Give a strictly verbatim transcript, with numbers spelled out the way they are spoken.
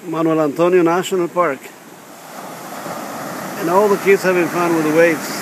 Manuel Antonio National Park. And all the kids having fun with the waves.